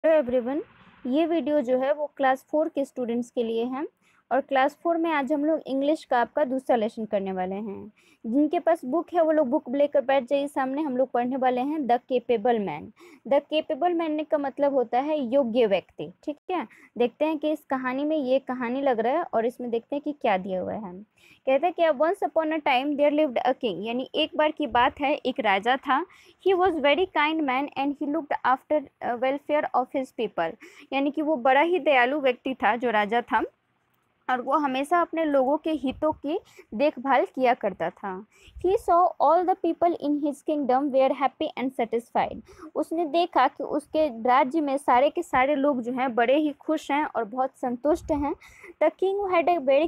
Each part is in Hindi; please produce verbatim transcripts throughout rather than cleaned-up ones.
Hello everyone. ये वीडियो जो है वो क्लास फोर के स्टूडेंट्स के लिए है और क्लास फोर में आज हम लोग इंग्लिश का आपका दूसरा लेसन करने वाले हैं। जिनके पास बुक है वो लोग बुक लेकर बैठ जाइए सामने। हम लोग पढ़ने वाले हैं the capable man. The capable man का मतलब होता है योग्य व्यक्ति। ठीक है, देखते हैं कि इस कहानी में ये कहानी लग रहा है और इसमें देखते हैं कि क्या दिया हुआ है। कहते हैं कि once upon a time there lived a king, यानी एक बार की बात है, एक राजा था। He was very kind man and he looked after welfare of his people, यानी कि वो बड़ा ही दयालु व्यक्ति था जो राजा था और वो हमेशा अपने लोगों के हितों की देखभाल किया करता था। He saw all the people in his kingdom were happy and satisfied. उसने देखा कि उसके राज्य में सारे के सारे लोग जो हैं बड़े ही खुश हैं और बहुत संतुष्ट हैं। The king had a very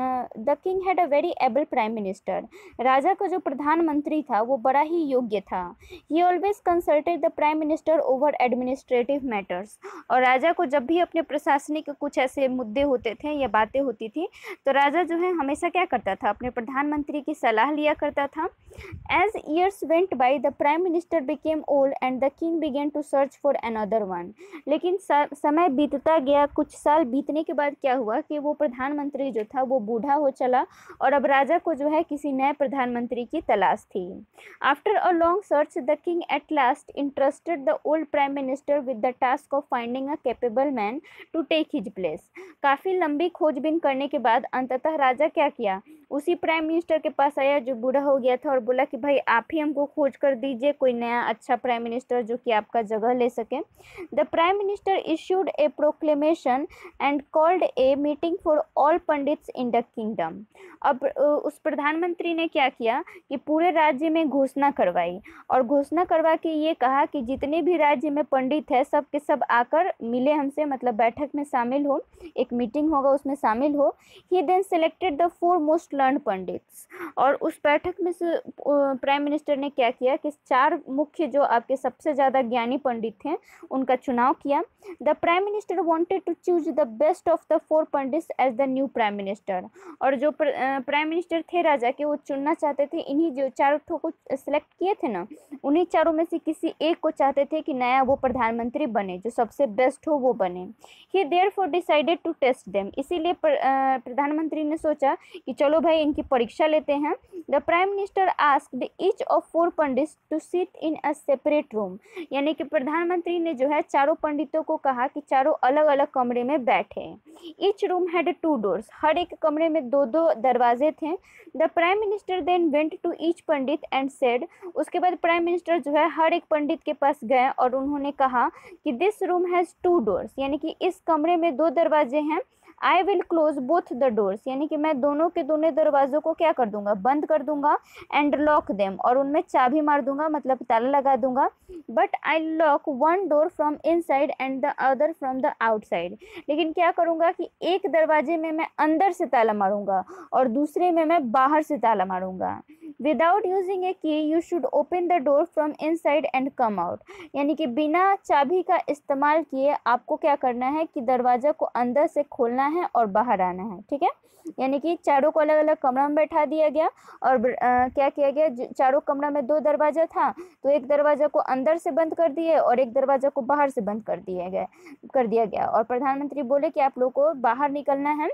the king had a very able prime minister. राजा का जो प्रधानमंत्री था वो बड़ा ही योग्य था। He always consulted the prime minister over administrative matters. और राजा को जब भी अपने प्रशासनिक कुछ ऐसे मुद्दे होते थे या बातें होती थी तो राजा जो है हमेशा क्या करता था, अपने प्रधानमंत्री की सलाह लिया करता था। As years went by the prime minister became old and the king began to search for another one. लेकिन समय बीतता गया, कुछ साल बीतने के बाद क्या हुआ कि वो प्रधानमंत्री जो था वो बूढ़ा हो चला और अब राजा को जो है किसी नए प्रधानमंत्री की तलाश थी। After a long search the king at last interested the old prime minister with the task of finding a capable man to take his place. काफ़ी लंबी खोजबीन करने के बाद अंततः राजा क्या किया, उसी प्राइम मिनिस्टर के पास आया जो बूढ़ा हो गया था और बोला कि भाई आप ही हमको खोज कर दीजिए कोई नया अच्छा प्राइम मिनिस्टर जो कि आपका जगह ले सके। The prime minister issued a proclamation and called a meeting for all pandits in the kingdom. अब उस प्रधानमंत्री ने क्या किया कि पूरे राज्य में घोषणा करवाई और घोषणा करवा के ये कहा कि जितने भी राज्य में पंडित है सब के सब आकर मिले हमसे, मतलब बैठक में शामिल हो, एक मीटिंग होगा उसमें शामिल हो। He then selected the four most learn pandits. और उस बैठक में से प्राइम मिनिस्टर ने क्या किया कि चार मुख्य जो आपके सबसे ज़्यादा ज्ञानी पंडित थे उनका चुनाव किया। The prime minister wanted to choose the best of the four pandits as the new prime minister. और जो प्राइम मिनिस्टर थे राजा के वो चुनना चाहते थे, इन्हीं जो चारों ठो को सिलेक्ट किए थे ना, उन्हीं चारों में से किसी एक को चाहते थे कि नया वो प्रधानमंत्री बने, जो सबसे बेस्ट हो वो बने। He therefore decided to test them. इसीलिए प्रधानमंत्री ने सोचा कि चलो भाई इनकी परीक्षा लेते हैं। The prime minister asked each of four pandits to sit in a separate room, यानी कि प्रधानमंत्री ने जो है चारों पंडितों को कहा कि चारों अलग अलग कमरे में बैठे। Each room had two doors, हर एक कमरे में दो दो दरवाजे थे। The prime minister then went to each pandit and said, उसके बाद प्राइम मिनिस्टर जो है हर एक पंडित के पास गए और उन्होंने कहा कि this room has two doors, यानी कि इस कमरे में दो दरवाजे हैं। I will close both the doors, यानी कि मैं दोनों के दोनों दरवाजों को क्या कर दूंगा, बंद कर दूंगा। एंड लॉक देम, और उनमें चाबी मार दूंगा, मतलब ताला लगा दूंगा। But I lock one door from inside and the other from the outside, लेकिन क्या करूंगा कि एक दरवाजे में मैं अंदर से ताला मारूंगा और दूसरे में मैं बाहर से ताला मारूंगा। Without using a key you should open the door from inside and come out, यानी कि बिना चाबी का इस्तेमाल किए आपको क्या करना है कि दरवाजा को अंदर से खोलना है और बाहर आना है। ठीक है, यानी कि चारों को अलग अलग कमरा में बैठा दिया गया और आ, क्या किया गया, चारों कमरा में दो दरवाजा था तो एक दरवाजा को अंदर से बंद कर दिए और एक दरवाजा को बाहर से बंद कर दिया गया कर दिया गया और प्रधानमंत्री बोले कि आप लोग को बाहर निकलना है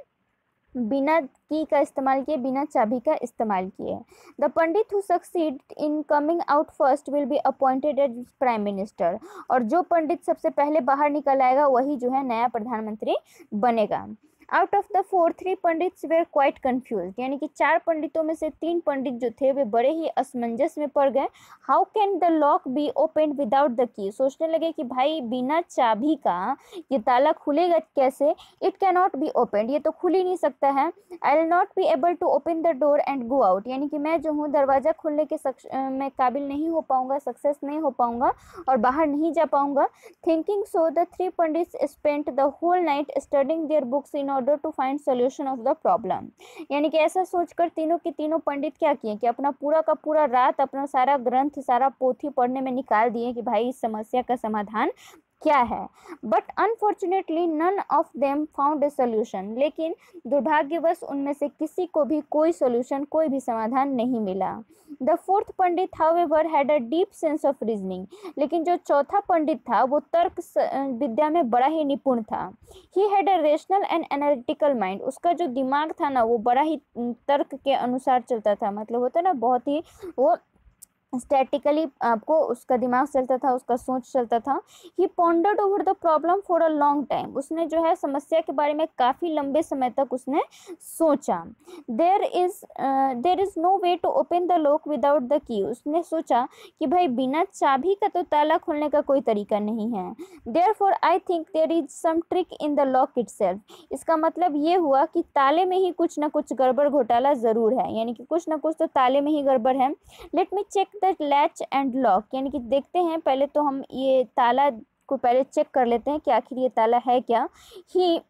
बिना की का इस्तेमाल किए, बिना चाबी का इस्तेमाल किए। The pandit who succeed in coming out first will be appointed as prime minister, और जो पंडित सबसे पहले बाहर निकल आएगा वही जो है नया प्रधानमंत्री बनेगा। Out of the four three pandits were quite confuse, यानी कि चार पंडितों में से तीन पंडित जो थे वे बड़े ही असमंजस में पड़ गए। How can the lock be open without the key, सोचने लगे कि भाई बिना चाबी का ये ताला खुलेगा कैसे, it can not be open, ये तो खुल ही नहीं सकता है। I will not be able to open the door and go out, यानी कि मैं जो हूँ दरवाज़ा खोलने के सक्ष मैं काबिल नहीं हो पाऊंगा, सक्सेस नहीं हो पाऊंगा और बाहर नहीं जा पाऊंगा। Thinking so the three pandits spent the whole night studying their books in order to find solution of the problem, यानी कि ऐसा सोचकर तीनों के तीनों पंडित क्या किए कि अपना पूरा का पूरा रात अपना सारा ग्रंथ सारा पोथी पढ़ने में निकाल दिए कि भाई इस समस्या का समाधान क्या है। But unfortunately none of them found a solution, लेकिन दुर्भाग्यवश उनमें से किसी को भी कोई सोल्यूशन, कोई भी समाधान नहीं मिला। The fourth pandit however had a deep sense of reasoning, लेकिन जो चौथा पंडित था वो तर्क विद्या में बड़ा ही निपुण था। He had a rational and analytical mind, उसका जो दिमाग था ना वो बड़ा ही तर्क के अनुसार चलता था, मतलब होता है ना बहुत ही वो स्टैटिकली आपको उसका दिमाग चलता था, उसका सोच चलता था। He pondered over the problem for a long time, उसने जो है समस्या के बारे में काफ़ी लंबे समय तक उसने सोचा। There is there is no way to open the lock without the key, उसने सोचा कि भाई बिना चाबी का तो ताला खोलने का कोई तरीका नहीं है। Therefore I think there is some trick in the lock itself, इसका मतलब ये हुआ कि ताले में ही कुछ ना कुछ गड़बड़ घोटाला ज़रूर है, यानी कि कुछ ना कुछ तो ताले में ही गड़बड़ है। Let me check the latch and lock, यानी कि देखते हैं पहले तो हम ये ताला को पहले चेक कर लेते हैं कि आखिर ये ताला है क्या। ही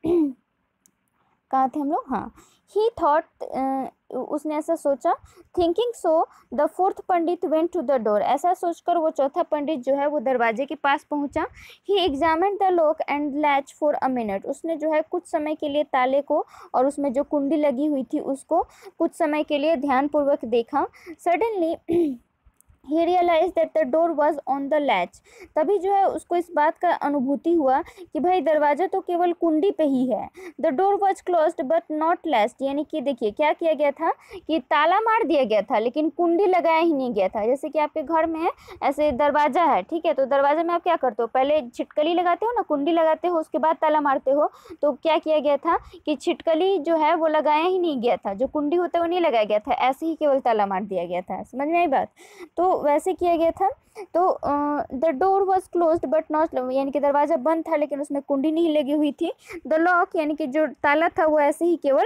कहाँ थे हम लोग, हाँ। ही थॉट, उसने ऐसा सोचा। Thinking so the fourth pandit went to the door, ऐसा सोचकर वो चौथा पंडित जो है वो दरवाजे के पास पहुंचा। He examined the lock and latch for a minute, उसने जो है कुछ समय के लिए ताले को और उसमें जो कुंडी लगी हुई थी उसको कुछ समय के लिए ध्यानपूर्वक देखा। Suddenly he realize that the door was on the latch, तभी जो है उसको इस बात का अनुभूति हुआ कि भाई दरवाज़ा तो केवल कुंडी पे ही है। The door was closed but not latched, यानी कि देखिए क्या किया गया था कि ताला मार दिया गया था लेकिन कुंडी लगाया ही नहीं गया था। जैसे कि आपके घर में ऐसे दरवाज़ा है, ठीक है, तो दरवाजे में आप क्या करते हो, पहले छिटकली लगाते हो ना, कुंडी लगाते हो, उसके बाद ताला मारते हो। तो क्या किया गया था कि छिटकली जो है वो लगाया ही नहीं गया था, जो कुंडी होता है वो नहीं लगाया गया था, ऐसे ही केवल ताला मार दिया गया था। समझ में आई बात, तो वैसे किया गया था। तो the door was closed but not, यानी कि दरवाज़ा बंद था लेकिन उसमें कुंडी नहीं लगी हुई थी। द लॉक, यानी कि जो ताला था वो ऐसे ही केवल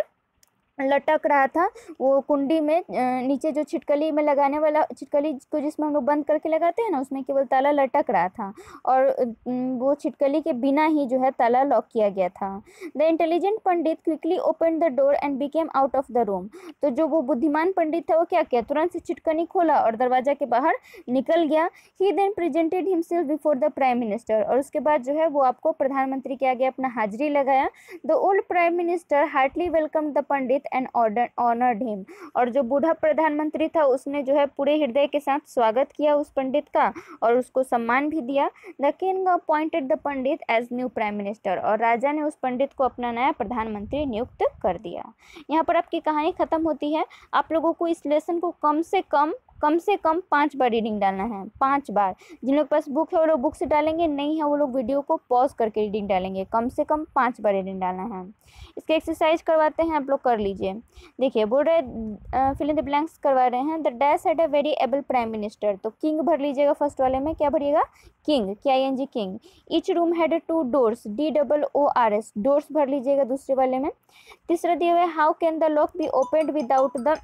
लटक रहा था, वो कुंडी में नीचे जो छिटकली में लगाने वाला, छिटकली को जिसमें हम लोग बंद करके लगाते हैं ना, उसमें केवल ताला लटक रहा था और वो छिटकली के बिना ही जो है ताला लॉक किया गया था। The intelligent pandit quickly open the door and became out of the room, तो जो वो बुद्धिमान पंडित था वो क्या किया, तुरंत से छिटकनी खोला और दरवाजा के बाहर निकल गया। He then presented himself before the prime minister, और उसके बाद जो है वो आपको प्रधानमंत्री के आगे अपना हाजिरी लगाया। The old prime minister heartily welcome the pandit and honoured him, और जो बूढ़ा प्रधानमंत्री था उसने जो है पूरे हृदय के साथ स्वागत किया उस पंडित का और उसको सम्मान भी दिया। The king appointed the pandit as new prime minister, और राजा ने उस पंडित को अपना नया प्रधानमंत्री नियुक्त कर दिया। यहाँ पर आपकी कहानी खत्म होती है। आप लोगों को इस लेसन को कम से कम कम से कम पाँच बार रीडिंग डालना है, पांच बार। जिन लोग पास बुक है वो लोग बुक से डालेंगे, नहीं है वो लोग वीडियो को पॉज करके रीडिंग डालेंगे। कम से कम पांच बार रीडिंग डालना है। इसके एक्सरसाइज करवाते हैं, आप लोग कर लीजिए। देखिए बोल रहे फिल इन द ब्लैंक्स करवा रहे हैं। The dash had a very able prime minister, तो किंग भर लीजिएगा फर्स्ट वाले में, क्या भरिएगा, king, K I N G, king. Each room had two doors, D double O R S, doors भर लीजिएगा दूसरे वाले में। तीसरा दिया हुआ है how can the lock be opened without the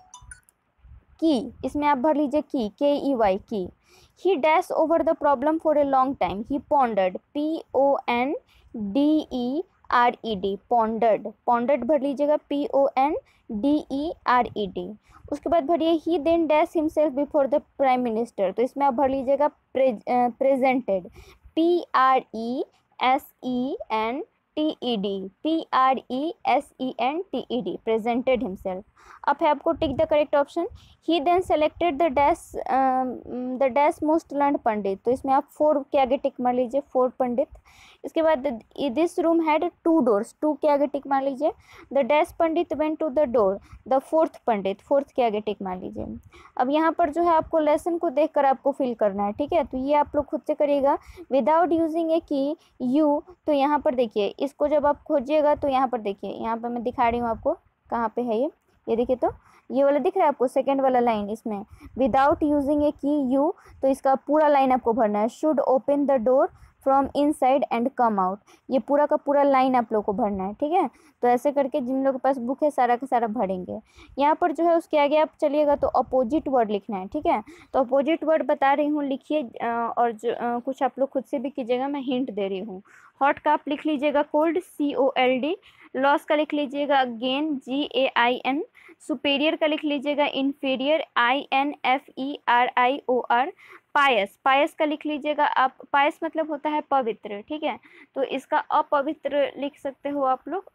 key, इसमें आप भर लीजिए की, के E Y, key. He dash over the problem for a long time, he pondered, P O N D E R E D, pondered, pondered भर लीजिएगा, P O N D E R E D. उसके बाद भरिए he then dash himself before the prime minister, तो इसमें आप भर लीजिएगा presented, P R E S E N T E D, P R E S E N T E D, presented himself. अब है आपको tick the correct option. He then selected the dash the dash most learn pandit, तो इसमें आप फोर के आगे टिक मार लीजिए, फोर पंडित। इसके बाद this room had two doors, two के आगे टिक मार लीजिए। The dash pandit went to the door, the fourth pandit, fourth के आगे टिक मार लीजिए। अब यहाँ पर जो है आपको लेसन को देखकर आपको फिल करना है, ठीक है, तो ये आप लोग खुद से करिएगा without using a key you. तो यहाँ पर देखिए इसको जब आप खोजिएगा तो यहाँ पर देखिए, यहाँ पर मैं दिखा रही हूँ आपको कहाँ पे है ये ये देखिए, तो ये वाला दिख रहा है आपको, सेकेंड वाला लाइन, इसमें without using a key you, तो इसका पूरा लाइन आपको भरना है। Should open the door from inside and come out, ये पूरा का पूरा लाइन आप लोग को भरना है, ठीक है। तो ऐसे करके जिन लोगों के पास बुक है सारा का सारा भरेंगे। यहाँ पर जो है उसके आगे आप चलिएगा तो अपोजिट वर्ड लिखना है, ठीक है। तो अपोजिट वर्ड बता रही हूँ, लिखिए, और जो कुछ आप लोग खुद से भी कीजिएगा, मैं हिंट दे रही हूँ। हॉट का आप लिख लीजिएगा cold, C O L D. Loss का लिख लीजिएगा gain, G A I N. Superior का लिख लीजिएगा inferior, I N F E R I O R. Pious, pious का लिख लीजिएगा आप। पायस मतलब होता है पवित्र, ठीक है। तो इसका अपवित्र लिख सकते हो आप लोग।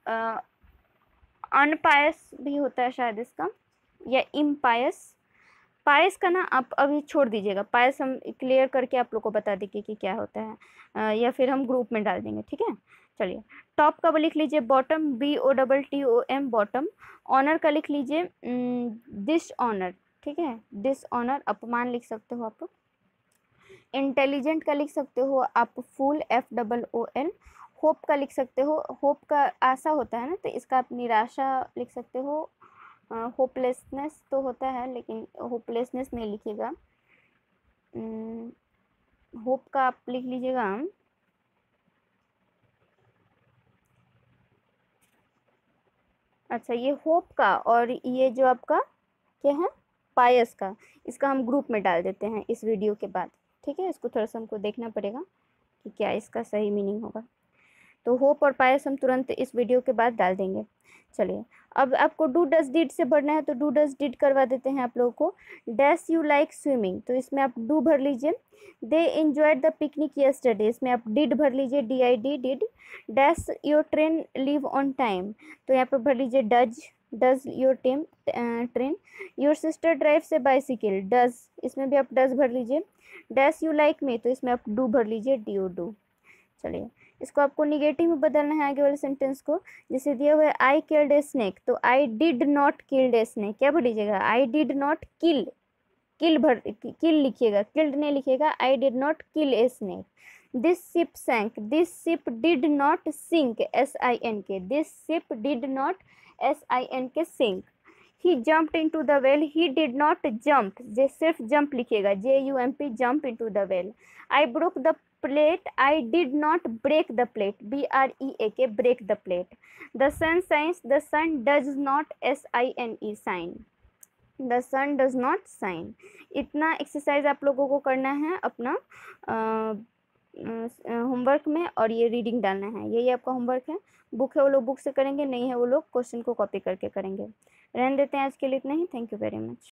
अनपायस भी होता है शायद इसका, या इम्पायस। पायस का ना आप अभी छोड़ दीजिएगा, पायस हम क्लियर करके आप लोग को बता देंगे कि क्या होता है, आ, या फिर हम ग्रुप में डाल देंगे, ठीक है। चलिए, टॉप का वो लिख लीजिए bottom, B O double T O M, bottom. Honour का लिख लीजिए डिसऑनर, ठीक है, डिसऑनर, अपमान लिख सकते हो आप लोग। इंटेलिजेंट का लिख सकते हो आप fool, F double O L. Hope का लिख सकते हो, होप का आशा होता है ना, तो इसका आप निराशा लिख सकते हो। होपलेसनेस तो होता है, लेकिन होपलेसनेस नहीं लिखिएगा। होप का आप लिख लीजिएगा अच्छा, ये होप का, और ये जो आपका क्या है पायस का, इसका हम ग्रुप में डाल देते हैं इस वीडियो के बाद, ठीक है। इसको थोड़ा सा हमको देखना पड़ेगा कि क्या इसका सही मीनिंग होगा। तो होप और पायस हम तुरंत इस वीडियो के बाद डाल देंगे। चलिए, अब आपको डू डज डिड से भरना है, तो डू डज डिड करवा देते हैं आप लोगों को। डैश यू लाइक स्विमिंग, तो इसमें आप डू भर लीजिए। They enjoyed the picnic yesterday, इसमें आप डिड भर लीजिए, D I D did. Dash your train leave on time, तो यहाँ पर भर लीजिए does, does your time train. Your sister drive say bicycle, does, इसमें भी आप डज भर लीजिए। डैश यू लाइक मी, तो इसमें आप डू भर लीजिए, डी ओ डू। चलिए, इसको आपको निगेटिव में बदलना है आगे वाले सेंटेंस को। जैसे दिया हुआ है आई किल्ड ए स्नेक, तो I did not killed a snake, क्या भर लीजिएगा, आई डिड नॉट किल, किल भर, किल लिखिएगा, किल्ड नहीं लिखिएगा, I did not kill a snake. This ship sank, this ship did not sink, S I N K, this ship did not, S I N K, sink. He jumped into the well, he did not jump, J सिर्फ जंप लिखिएगा, J U M P, jump into the well. I broke the plate, I did not break the plate, B R E A K, break the plate. The sun shines, the sun does not, S I N E, shine, the sun does not shine. इतना एक्सरसाइज आप लोगों को करना है अपना होमवर्क में, और ये रीडिंग डालना है, यही आपका होमवर्क है। बुक है वो लोग बुक से करेंगे, नहीं है वो लोग क्वेश्चन को कॉपी करके करेंगे। रहने देते हैं आज के लिए इतना ही। Thank you very much.